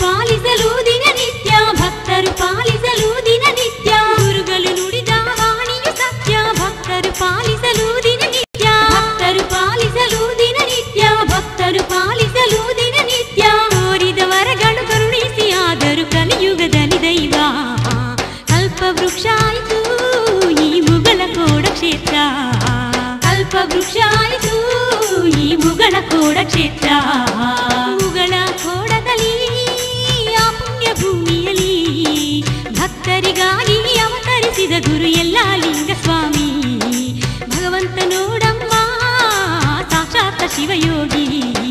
ಪಾಲಿಸಲು ದಿನನಿತ್ಯ ಭಕ್ತರು ಪಾಲಿಸಲು ದಿನನಿತ್ಯ ಗುರುಗಳು ನುಡಿದ ವಾಣಿಯು ಸತ್ಯ ಭಕ್ತರು ಪಾಲಿಸಲು ದಿನನಿತ್ಯ ಭಕ್ತರು ಪಾಲಿಸಲು ದಿನನಿತ್ಯ ಭಕ್ತರು ಪಾಲಿಸಲು ದಿನನಿತ್ಯ ಕೋರಿದ ವರಗಳು ಕರುಣಿಸಿ ಆದರೂ ಕಲಿಯುಗದಲ್ಲಿ ದೈವ ಕಲ್ಪವೃಕ್ಷ ಆಯಿತು ಈ ಮುಗಳಕೋಡ ಕ್ಷೇತ್ರ ಕಲ್ಪವೃಕ್ಷ ಆಯಿತು ಈ ಮುಗಳಕೋಡ ಕ್ಷೇತ್ರ ಮುಗಳಕೋಡದಲ್ಲಿ ಆ ಪುಣ್ಯ ಭೂಮಿಯಲ್ಲಿ ಭಕ್ತರಿಗಾಗಿ ಅವತರಿಸಿದ ಗುರು ಯಲ್ಲಾಲಿಂಗ ಸ್ವಾಮಿ ಭಗವಂತ ನೋಡಮ್ಮ ಸಾಕ್ಷಾತ್ ಶಿವಯೋಗಿ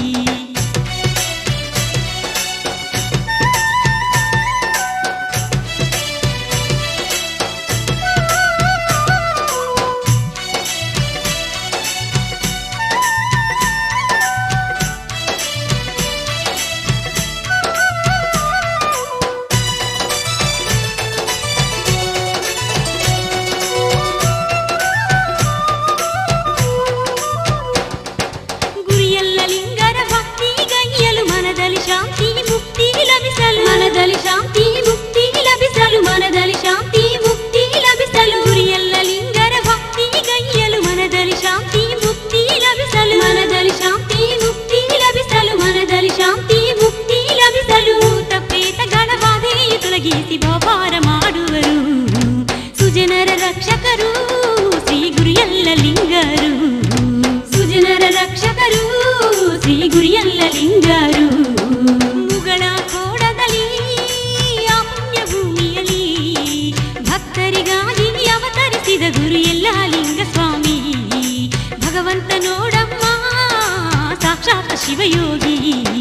ಮನದಲ್ಲಿ ಶಾಂತಿ ಮುಕ್ತಿ ಲಭಿಸಲು ಮನದಲ್ಲಿ ಶಾಂತಿ ಮುಕ್ತಿ ಲಭಿಸಲು ಗುರಿಯಲ್ಲ ಲಿಂಗರ ಭಕ್ತಿ ಗೈಯಲು ಮನದಲ್ಲಿ ಶಾಂತಿ ಮುಕ್ತಿ ಲಭಿಸಲು ಮನದಲ್ಲಿ ಶಾಂತಿ ಮುಕ್ತಿ ಲಭಿಸಲು ಮನದಲ್ಲಿ ಶಾಂತಿ ಮುಕ್ತಿ ಲಭಿಸಲು ಭೂತ ಪ್ರೇತಗಳ ಬಾಧೆಯು ತೊಲಗಿಸಿ ಭವಭಾರ ಮಾಡುವರು ಸುಜನರ ರಕ್ಷಕರು ಶ್ರೀ ಗುರಿಯಲ್ಲ ಲಿಂಗರು ಸುಜನರ ರಕ್ಷಕರು ಶ್ರೀ ಗುರಿಯಲ್ಲ ಲಿಂಗರು ಗುರು ಯಲ್ಲಾಲಿಂಗ ಸ್ವಾಮಿ ಭಗವಂತ ನೋಡಮ್ಮ ಸಾಕ್ಷಾತ್ ಶಿವಯೋಗಿ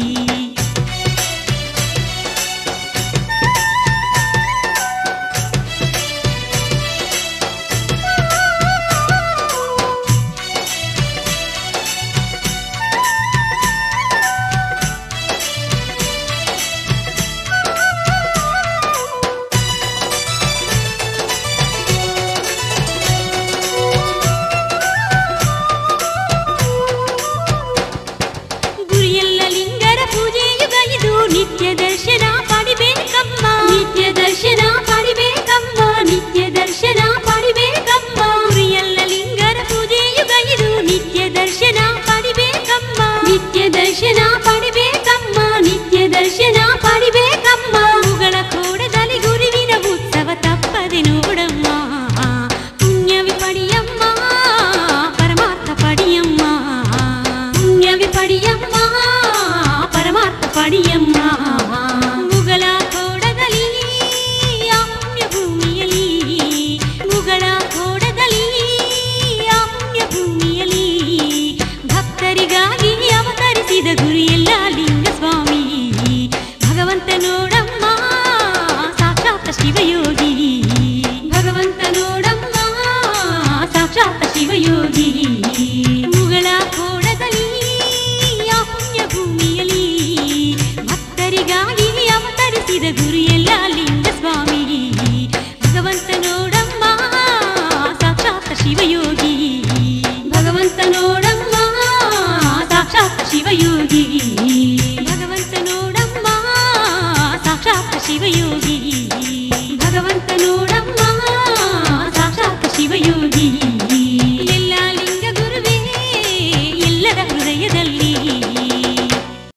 ನಿತ್ಯ ದರ್ಶನ ಪಡಿಬೇಕಮ್ಮ ನಿತ್ಯ ದರ್ಶನ ಪಡಿಬೇಕಮ್ಮ ನಿತ್ಯ ದರ್ಶನ ಪಡಿಬೇಕಮ್ಮ ಗುರಿಯಲ್ಲ ಲಿಂಗರ ಪೂಜೆಯುಗೈದು ನಿತ್ಯ ದರ್ಶನ ಪಡಿಬೇಕಮ್ಮ ನಿತ್ಯ ದರ್ಶನ ಪಡಿಬೇಕಮ್ಮ ನಿತ್ಯ ದರ್ಶನ ಪಡಿಬೇಕಮ್ಮ ಮುಗಳ ಕೋಡದಲ್ಲಿ ಗುರುವಿನ ಉತ್ಸವ ತಪ್ಪದೆ ನೋಡಮ್ಮ ಪುಣ್ಯವಿ ಪಡಿಯಮ್ಮ ಪರಮಾರ್ಥ ಪಡಿಯಮ್ಮ ಪುಣ್ಯವಿ ಪಡಿಯಮ್ಮ ಪರಮಾರ್ಥ ಪಡಿಯಮ್ಮ ಮುಗಳ ಕೋಡದಲ್ಲಿ ಆ ಪುಣ್ಯ ಭೂಮಿಯಲ್ಲಿ ಮುಗಳ ಕೋಡದಲ್ಲಿ ಆ ಪುಣ್ಯ ಭೂಮಿಯಲ್ಲಿ ಭಕ್ತರಿಗಾಗಿ ಅವತರಿಸಿದ ಗುರು ಯಲ್ಲಾಲಿಂಗ ಸ್ವಾಮಿ ಭಗವಂತ ನೋಡಮ್ಮ ಸಾಕ್ಷಾತ್ ಶಿವಯೋಗಿ ಭಗವಂತ ನೋಡಮ್ಮ ಸಾಕ್ಷಾತ್ ಶಿವಯೋಗಿ ಮುಗಳ ಕೋಡದಲ್ಲಿ ಆ ಪುಣ್ಯ ಭೂಮಿಯಲ್ಲಿ ಭಕ್ತರಿಗಾಗಿ ಅವತರಿಸಿದ ಗುರು ಯಲ್ಲಾಲಿಂಗ ಸ್ವಾಮಿ ಭಗವಂತ ನೋಡಮ್ಮ ಸಾಕ್ಷಾತ್ ಶಿವಯೋಗಿ ಭಗವಂತ ನೋಡಮ್ಮ ಸಾಕ್ಷಾತ್ ಶಿವಯೋಗಿ ಭಗವಂತ ನೋಡಮ್ಮ ಸಾಕ್ಷಾತ್ ಶಿವಯೋಗಿ ಭಗವಂತ ನೋಡಮ್ಮ ಸಾಕ್ಷಾತ್ ಶಿವಯೋಗಿ